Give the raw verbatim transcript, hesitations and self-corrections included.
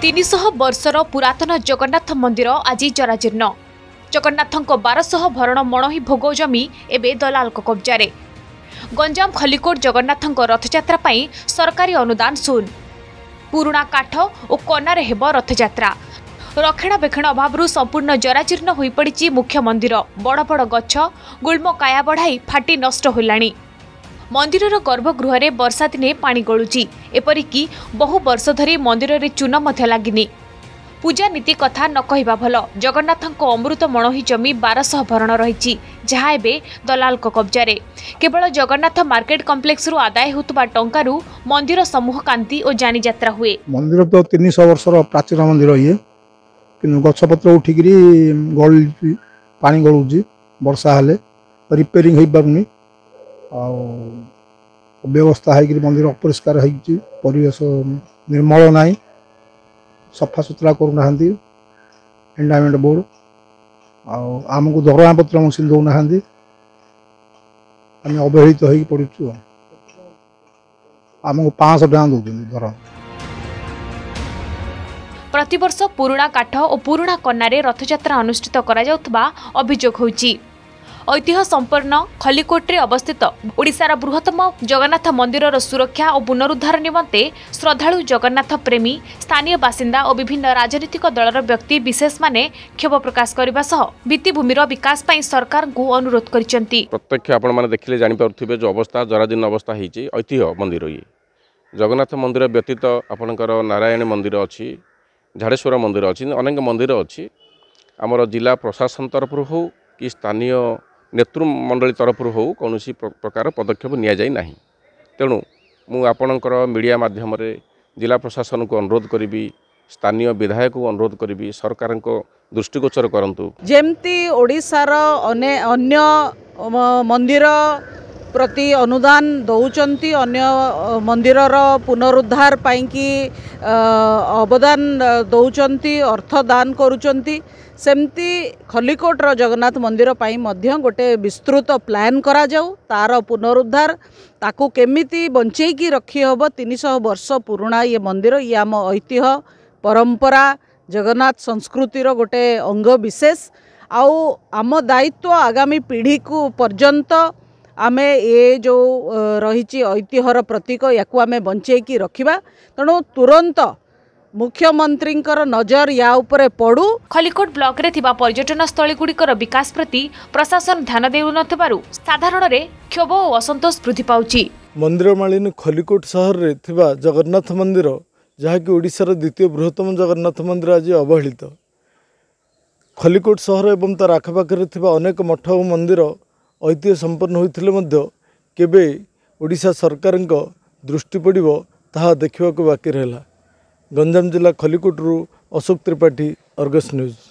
तीन सौ वर्षर पुरातन जगन्नाथ मंदिर आज जराजीर्ण। जगन्नाथक बारश भरण मणही भोग जमी एबे दलाल कब्जारे। गंजाम खलिकोट जगन्नाथक रथयात्रा पाई सरकारी अनुदान शून्य। पुराणा काठ और कनारे हेब रथयात्रा। रक्षणाबेक्षण अभाव संपूर्ण जराजीर्ण हो पड़ी मुख्य मंदिर। बड़ बड़ गछ गुल्म काया बढ़ाई फाटी नष्ट होलानी। मंदिरर गर्भगृह में वर्षा दिने पानी गलुची। एपरिकी बहु वर्ष धरी मंदिर में चून मध्य लागिनी। पूजा नीति कथा न कहवा भल। जगन्नाथक अमृत मणही जमी बारश भरण रही जहाँ एबे दलाल कब्जारे। केवल जगन्नाथ मार्केट कम्प्लेक्स रु आदाय होतबा टंकारु मंदिर समूह कांति और जानी यात्रा हुए। मंदिर तो तीन सौ वर्षर प्राचीन मंदिर ये कि गछपत्र उठिकी गलुची पानी गलुची वर्षा हेले रिपेयरिंग हो पारुनी। व्यवस्था है मंदिर अपरिष्कार है परिवेश निर्मल ना सफा सुतरा करूना एंडामेंट बोर्ड आमको दरमा पत्र मशीन दौना आम अवहेलित हो पड़ू आमको पाँच सौ टाँग दौरान दरमा। प्रतिवर्ष पुराणा काठ और पुराणा कन्नारे रथयात्रा अनुष्ठित करा जाउथबा अभियोग होइछि। ऐतिह्य संपन्न खलिकोटे अवस्थित ओडिशार बृहत्तम जगन्नाथ मंदिरर सुरक्षा और पुनरुद्धार निमंते श्रद्धालु जगन्नाथ प्रेमी स्थानीय बासिंदा और विभिन्न राजनीतिक दलर व्यक्ति विशेष माने क्षोभ प्रकाश करने सह भित्तिभूमिर विकास पाई सरकार को अनुरोध करिसेंती। प्रत्यक्ष आपण माने देखिले जानि पारुथिबे जो अवस्था जराजीर्ण अवस्था हिची ऐतिह्य मंदिर ये जगन्नाथ मंदिर व्यतीत आपणकर नारायण मंदिर अच्छी झाड़ेश्वर मंदिर अच्छी अनेक मंदिर अच्छी आमर जिला प्रशासन तरफ हो कि स्थानीय नेतृमंडली तरफ हो कौन प्रकार पदक्षेप नि जाए ना। तेणु मु आपणकर मीडिया माध्यम जिला प्रशासन को अनुरोध करी स्थानीय विधायक को अनुरोध करी सरकार को दृष्टिगोचर करंतु। जेमती ओडिशार अन्य मंदिर प्रति अनुदान दौचंती अन्य मंदिरर पुनरुद्धार पाइंकी अवदान दौचंती अर्थ दान करुचंती सेमती खलिकोटर जगन्नाथ मंदिर पाई मध्य गोटे विस्तृत प्लान करा जाऊ तार पुनरुद्धार ताकू केमिति बंचेकी रखी हब। तीन सौ वर्ष पुराणा ये मंदिर ये आम ऐतिह्य परंपरा जगन्नाथ संस्कृतिर गोटे अंग विशेष आउ आम दायित्व आगामी पीढ़ी को पर्यंत आमे ये जो रही ऐतिह्यर प्रतीक या आमे बंचेकी रखिबा। तेणु तुरंत मुख्यमंत्री नजर या उपरे पड़ू। खलिकोट ब्लॉक रे थिबा पर्यटन स्थली गुड़िकर विकास प्रति प्रशासन ध्यान देउ नथिबारु साधारण रे क्षोभ और असंतोष वृद्धि पाउची। मंदिर मालिनी खलिकोट शहर रे थिबा जगन्नाथ मंदिर जहाँकि ओडिशार द्वितीय बृहत्तम जगन्नाथ मंदिर आज अवहेलित। खलिकोट शहर एवं तार आखपाखे थिबा अनेक मठ और मंदिर ऐतिह्य संपन्न होइथिले मध्य केबे ओडिशा सरकार दृष्टि पड़िबो ताहा देखिबाकू बाकी रहला। गंजाम जिला खलिकोटरू अशोक त्रिपाठी, अर्गस न्यूज।